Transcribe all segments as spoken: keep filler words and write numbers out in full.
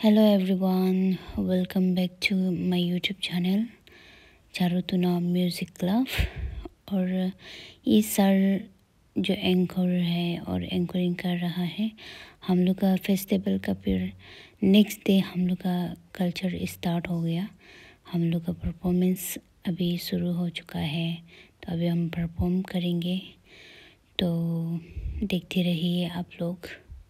Hello everyone, welcome back to my YouTube channel Charutuna music club. और इस साल जो एंकर है और एंकरिंग कर रहा है, हम लोग का फेस्टिवल का फिर नेक्स्ट डे हम लोग का कल्चर स्टार्ट हो गया। हम लोग का परफॉर्मेंस अभी शुरू हो चुका है, तो अभी हम परफॉर्म करेंगे, तो देखते रहिए आप लोग।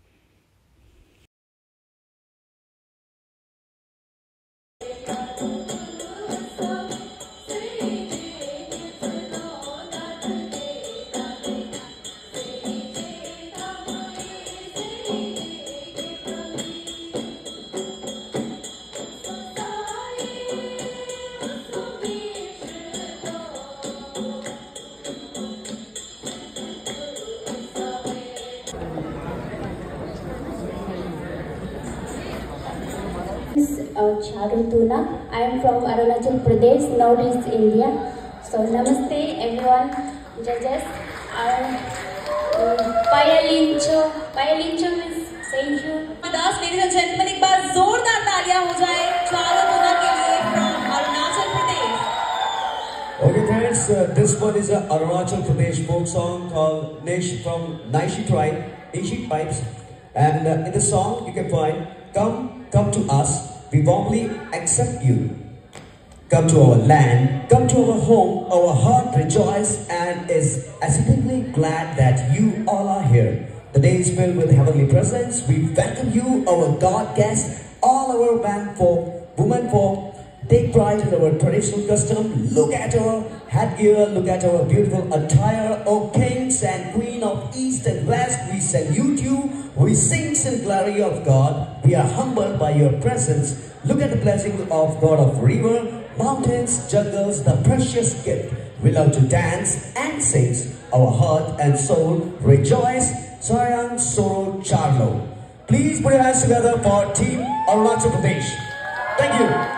Uh, Charutuna. I am from Arunachal Pradesh, Northeast India. So namaste everyone, judges. And uh, Payalincho, Payalincho is thank you. Das, ladies and gentlemen, एक बार जोरदार तालियां हो जाए चारुतुना के लिए from Arunachal Pradesh. Okay friends, uh, this one is a Arunachal Pradesh folk song called Nish from Naishi tribe, Nishik pipes, and uh, in the song you can find come, come to us. We warmly accept you. Come to our land, come to our home. Our heart rejoices and is ecstatically glad that you all are here. The day is filled with heavenly presence. We welcome you, our God guests, all our man folk, women folk. Take pride in our traditional custom. Look at our headgear, look at our beautiful attire. O kings and queen of east and west, we salute you. We sing in glory of God. We are humbled by your presence. Look at the blessing of God of river, mountains, jungles, the precious gift. We love to dance and sing. Our heart and soul rejoice. Sayang Soro Charlo. Please put your hands together for Team Arunachal Pradesh. Thank you.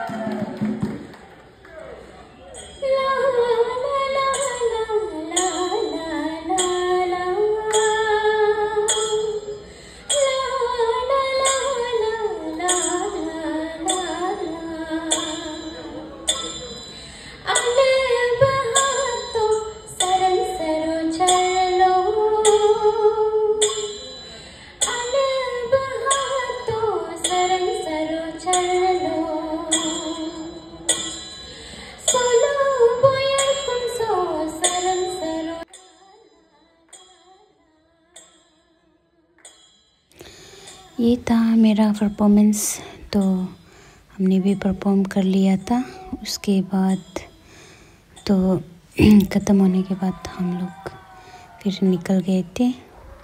ये था मेरा performance. तो हमने भी perform कर लिया था। उसके बाद तो ख़त्म होने के बाद हम लोग फिर निकल गए थे।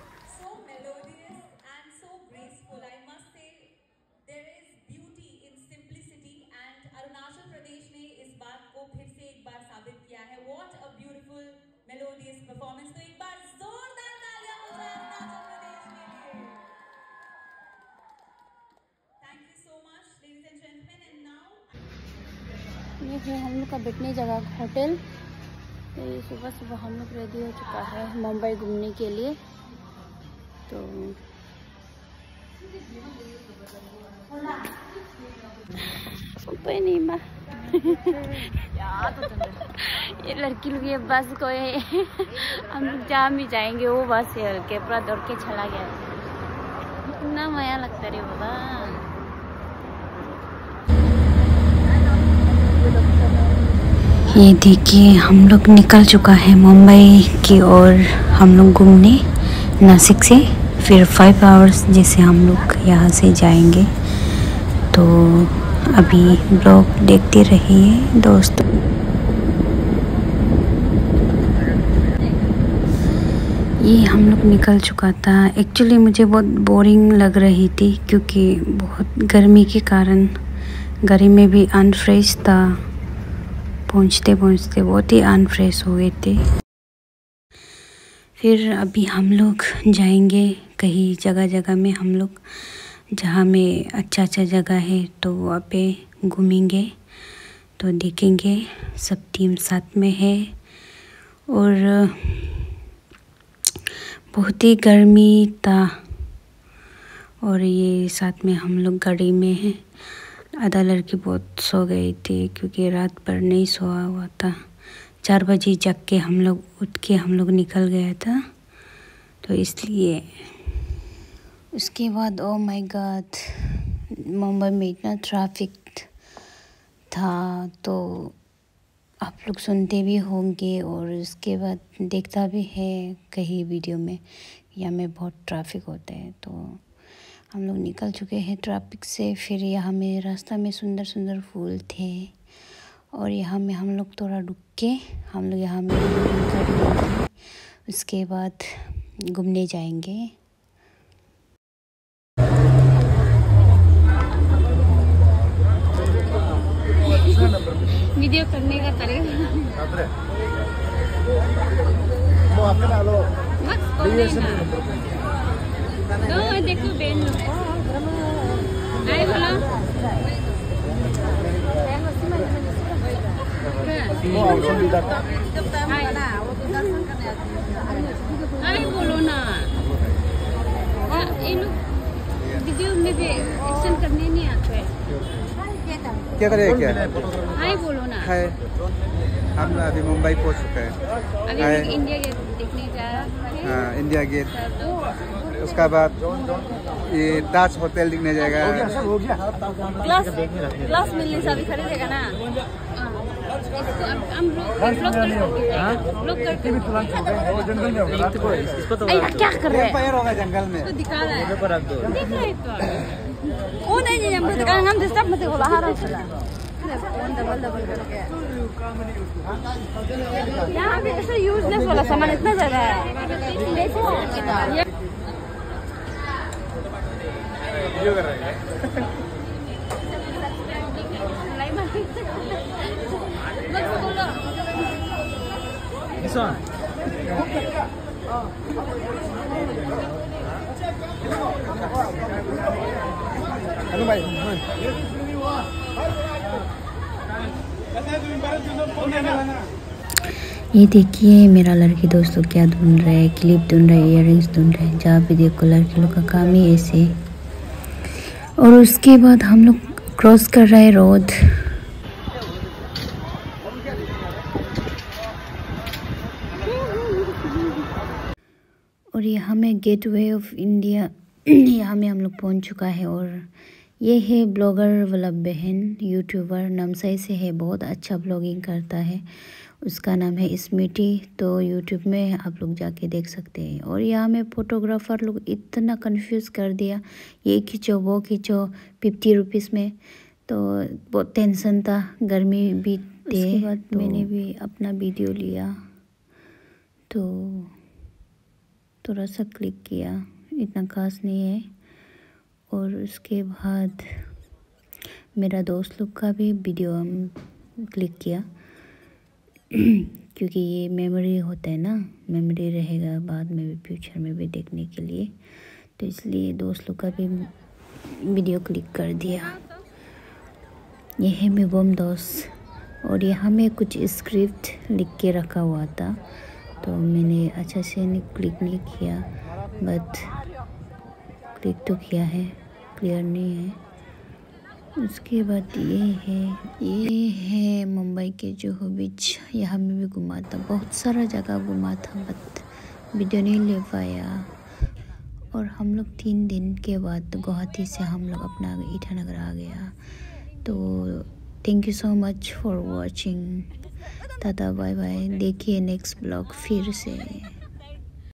ये है हम लोग का बैठने जगह होटल। तो ये सुबह सुबह हम लोग रेडी हो चुका है मुंबई घूमने के लिए। तो नहीं माँ ये लड़की लोग ये बस को है हम लोग जहाँ भी जाएंगे वो बस है हल्के पूरा दौड़ के चला गया। इतना मजा लगता रे बाबा। ये देखिए हम लोग निकल चुका है मुंबई की ओर। हम लोग घूमने नासिक से फिर फाइव आवर्स जैसे हम लोग यहाँ से जाएंगे। तो अभी ब्लॉग देखते रहिए दोस्तों। ये हम लोग निकल चुका था। एक्चुअली मुझे बहुत बोरिंग लग रही थी क्योंकि बहुत गर्मी के कारण गाड़ी में भी अनफ्रेश था। पहुँचते पहुँचते बहुत ही अनफ्रेश हो गए थे। फिर अभी हम लोग जाएंगे कहीं जगह जगह में। हम लोग जहाँ में अच्छा अच्छा जगह है तो वहाँ पे घूमेंगे, तो देखेंगे। सब टीम साथ में है और बहुत ही गर्मी था और ये साथ में हम लोग गाड़ी में हैं। आधा लड़की बहुत सो गई थी क्योंकि रात भर नहीं सोया हुआ था। चार बजे जग के हम लोग उठ के हम लोग निकल गया था, तो इसलिए। उसके बाद ओ माय गॉड, मुंबई में इतना ट्रैफिक था, तो आप लोग सुनते भी होंगे और उसके बाद देखता भी है कहीं वीडियो में, यहाँ में बहुत ट्रैफिक होता है। तो हम लोग निकल चुके हैं ट्रैफिक से। फिर यहाँ में रास्ता में सुंदर सुंदर फूल थे और यहाँ में हम लोग थोड़ा रुक के हम लोग यहाँ में कर लेंगे, उसके बाद घूमने जाएंगे। वीडियो करने का तरीका दो देखो बेन आए बोला आए बोलो ना, ये लोग वीडियो में भी एक्शन करने नहीं आते। क्या करें क्या? हाय बोलो ना। हाय, हम अभी मुंबई पहुंच चुके हैं। अभी हम इंडिया गेट देखने जा रहे हैं। हाँ, इंडिया गेट। उसका बाद ये ताज होटल दिखने जाएगा। हो गया क्लास क्लास मिलने से अभी खरीदेगा ना। हम ब्लॉग करके क्या कर रहे हैं? होगा जंगल में तो दिखा रहा है, दिख रहा है तो ओ नहीं नहीं, हम तो हम डिस्टर्ब मत करो, बाहर आओ। डबल डबल करके यहाँ पे ऐसा यूजलेस वाला सामान इतना ज्यादा है। वीडियो कर रहे हैं। हेलो भाई, ये देखिए मेरा लड़की दोस्तों क्या ढूंढ रहे हैं, क्लिप ढूंढ रहे हैं, इयररिंग्स ढूंढ रहे हैं। जहाँ भी देखो लड़की लोग का काम ही ऐसे। और उसके बाद हम लोग क्रॉस कर रहे हैं रोड। और यहाँ में गेटवे ऑफ इंडिया, यहाँ में हम लोग पहुँच चुका है। और ये है ब्लॉगर वाला बहन, यूट्यूबर नामसाई से है, बहुत अच्छा ब्लॉगिंग करता है। उसका नाम है स्मृति, तो यूट्यूब में आप लोग जाके देख सकते हैं। और यहाँ में फ़ोटोग्राफ़र लोग इतना कंफ्यूज कर दिया, ये खींचो वो खींचो फिफ्टी रुपीज़ में, तो बहुत टेंशन था, गर्मी भी थी। उसके बाद तो मैंने भी अपना वीडियो लिया, तो थोड़ा सा क्लिक किया, इतना खास नहीं है। और उसके बाद मेरा दोस्त लोग का भी वीडियो हम क्लिक किया क्योंकि ये मेमोरी होता है ना, मेमोरी रहेगा बाद में भी, फ्यूचर में भी देखने के लिए, तो इसलिए दोस्त लोग का भी वीडियो क्लिक कर दिया। ये है मेरा बम दोस्त। और यहाँ में कुछ स्क्रिप्ट लिख के रखा हुआ था, तो मैंने अच्छा से नहीं क्लिक नहीं किया, बट क्लिक तो किया है, क्लियर नहीं है। उसके बाद ये है ये है मुंबई के जुहू बीच। यहाँ में भी घुमा था, बहुत सारा जगह घुमा था, बट वीडियो नहीं ले पाया। और हम लोग तीन दिन के बाद गुवाहाटी से हम लोग अपना ईटानगर आ गया। तो thank you so much for watching. Tata bye bye, देखिए नेक्स्ट ब्लॉग फिर से।